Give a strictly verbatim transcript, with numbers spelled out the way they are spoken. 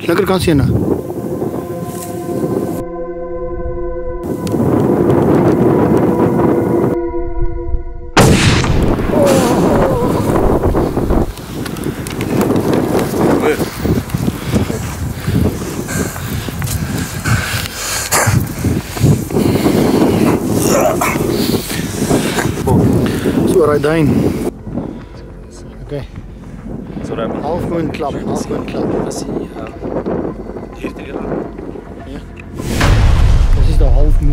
Linkerkant sien nou. So right down. Okay. So right. Half moon klap, half moon klap. Dis die uh, eerste eel. Ja. Dis is die half